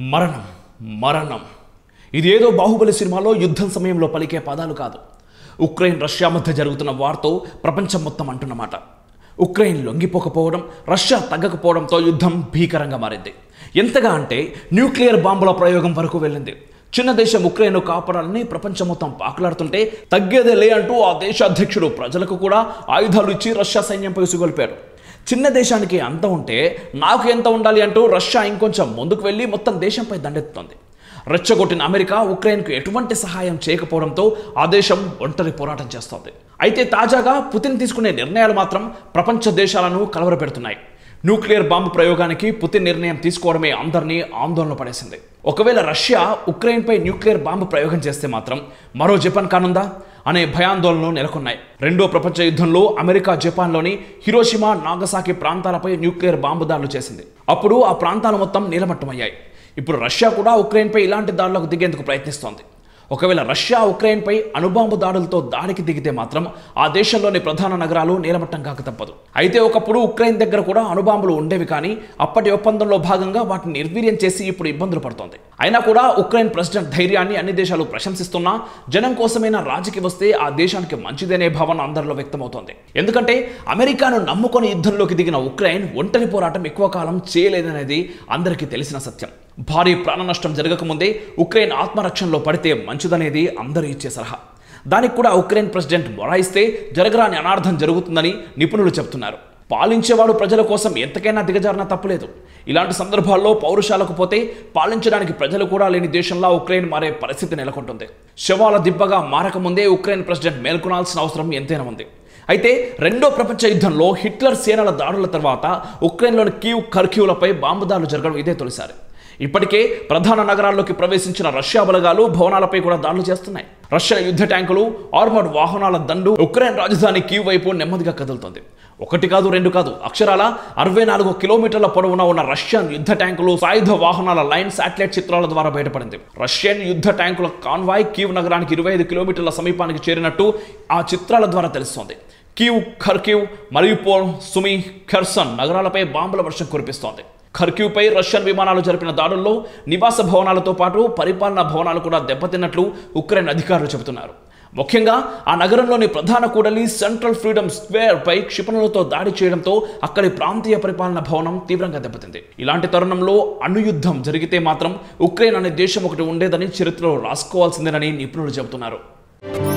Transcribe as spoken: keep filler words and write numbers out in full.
మరణం మరణం ఇదేదో బాహుబలి సినిమాలో యుద్ధం సమయంలో పలికే పదాలు కాదు. ఉక్రెయిన్ రష్యా మధ్య జరుగుతున్న వార్తో ప్రపంచం మొత్తం అంటున్నమాట. ఉక్రెయిన్ లొంగిపోకపోవడం, రష్యా తగ్గకపోవడంతో యుద్ధం భీకరంగా మారింది. ఎంతగా అంటే న్యూక్లియర్ బాంబుల ప్రయోగం వరకు వెళ్ళింది. చిన్న దేశం ఉక్రెయిన్ను కాపాడాలని ప్రపంచం మొత్తం పాకులాడుతుంటే తగ్గేదే లే అంటూ ఆ దేశ అధ్యక్షుడు ప్రజలకు కూడా ఆయుధాలు ఇచ్చి రష్యా సైన్యంపై ఉసిగొల్పాడు. చిన్న దేశానికి అంత ఉంటే నాకు ఎంత ఉండాలి అంటూ రష్యా ఇంకొంచెం ముందుకు వెళ్ళి మొత్తం దేశంపై దండెత్తుతోంది. రెచ్చగొట్టిన అమెరికా ఉక్రెయిన్కు ఎటువంటి సహాయం చేయకపోవడంతో ఆ దేశం ఒంటరి పోరాటం చేస్తోంది. అయితే తాజాగా పుతిన్ తీసుకునే నిర్ణయాలు మాత్రం ప్రపంచ దేశాలను కలవరపెడుతున్నాయి. న్యూక్లియర్ బాంబు ప్రయోగానికి పుతిన్ నిర్ణయం తీసుకోవడమే అందరినీ ఆందోళన పడేసింది. ఒకవేళ రష్యా ఉక్రెయిన్పై న్యూక్లియర్ బాంబు ప్రయోగం చేస్తే మాత్రం మరో జపాన్ కానుందా అనే భయాందోళనలు నెలకొన్నాయి. రెండో ప్రపంచ యుద్ధంలో అమెరికా జపాన్లోని హిరోషిమా, నాగసాకి ప్రాంతాలపై న్యూక్లియర్ బాంబు దాడులు చేసింది. అప్పుడు ఆ ప్రాంతాలు మొత్తం నీలమట్టమయ్యాయి. ఇప్పుడు రష్యా కూడా ఉక్రెయిన్పై ఇలాంటి దాడులకు దిగేందుకు ప్రయత్నిస్తోంది. ఒకవేళ రష్యా ఉక్రెయిన్పై అణుబాంబు దాడులతో దాడికి దిగితే మాత్రం ఆ దేశంలోని ప్రధాన నగరాలు నీలమట్టం కాక తప్పదు. అయితే ఒకప్పుడు ఉక్రెయిన్ దగ్గర కూడా అణుబాంబులు ఉండేవి, కానీ అప్పటి ఒప్పందంలో భాగంగా వాటిని నిర్వీర్యం చేసి ఇప్పుడు ఇబ్బందులు పడుతోంది. అయినా కూడా ఉక్రెయిన్ ప్రెసిడెంట్ ధైర్యాన్ని అన్ని దేశాలు ప్రశంసిస్తున్నా జనం కోసమైనా రాజుకి వస్తే ఆ దేశానికి మంచిదనే భావన అందరిలో వ్యక్తమవుతోంది. ఎందుకంటే అమెరికాను నమ్ముకొని యుద్ధంలోకి దిగిన ఉక్రెయిన్ ఒంటరి పోరాటం ఎక్కువ కాలం చేయలేదనేది అందరికీ తెలిసిన సత్యం. భారీ ప్రాణ నష్టం జరగకముందే ఉక్రెయిన్ ఆత్మరక్షణలో పడితే మంచిదనేది అందరూ ఇచ్చే సలహా. దానికి కూడా ఉక్రెయిన్ ప్రెసిడెంట్ మొరాయిస్తే జరగరాని అనార్థం జరుగుతుందని నిపుణులు చెబుతున్నారు. పాలించేవాడు ప్రజల కోసం ఎంతకైనా దిగజారినా తప్పులేదు. ఇలాంటి సందర్భాల్లో పౌరుషాలకు పోతే పాలించడానికి ప్రజలు కూడా లేని దేశంలా ఉక్రెయిన్ మారే పరిస్థితి నెలకొంటుంది. శవాల దిబ్బగా మారకముందే ఉక్రెయిన్ ప్రెసిడెంట్ మేల్కొనాల్సిన అవసరం ఎంతైనా ఉంది. అయితే రెండో ప్రపంచ యుద్ధంలో హిట్లర్ సేనల దాడుల తర్వాత ఉక్రెయిన్లోని కీవ్, ఖర్కివ్లపై బాంబు దాడులు జరగడం ఇదే తొలిసారి. ఇప్పటికే ప్రధాన నగరాల్లోకి ప్రవేశించిన రష్యా బలగాలు భవనాలపై కూడా దాడులు చేస్తున్నాయి. రష్యా యుద్ధ ట్యాంకులు, ఆర్మర్డ్ వాహనాల దండు ఉక్రెయిన్ రాజధాని కీవ్ వైపు నెమ్మదిగా కదులుతోంది. ఒకటి కాదు, రెండు కాదు, అక్షరాల అరవై నాలుగు కిలోమీటర్ల పొడవున ఉన్న రష్యన్ యుద్ధ ట్యాంకులు, సాయుధ వాహనాల లైన్ శాటిలైట్ చిత్రాల ద్వారా బయటపడింది. రష్యన్ యుద్ధ ట్యాంకుల కాన్వాయ్ కీవ్ నగరానికి ఇరవై ఐదు కిలోమీటర్ల సమీపానికి చేరినట్టు ఆ చిత్రాల ద్వారా తెలుస్తోంది. Kyiv, Kharkiv, Mariupol, Sumy, Kherson నగరాలపై బాంబుల వర్షం కురిపిస్తోంది. ఖర్కివ్పై రష్యన్ విమానాలు జరిపిన దాడుల్లో నివాస భవనాలతో పాటు పరిపాలనా భవనాలు కూడా దెబ్బతిన్నట్లు ఉక్రెయిన్ అధికారులు చెబుతున్నారు. ముఖ్యంగా ఆ నగరంలోని ప్రధాన కూడలి సెంట్రల్ ఫ్రీడమ్ స్క్వేర్ పై క్షిపణులతో దాడి చేయడంతో అక్కడి ప్రాంతీయ పరిపాలన భవనం తీవ్రంగా దెబ్బతింది. ఇలాంటి తరుణంలో అణుయుద్ధం జరిగితే మాత్రం ఉక్రెయిన్ అనే దేశం ఒకటి ఉండేదని చరిత్రలో రాసుకోవాల్సిందేనని నిపుణులు చెబుతున్నారు.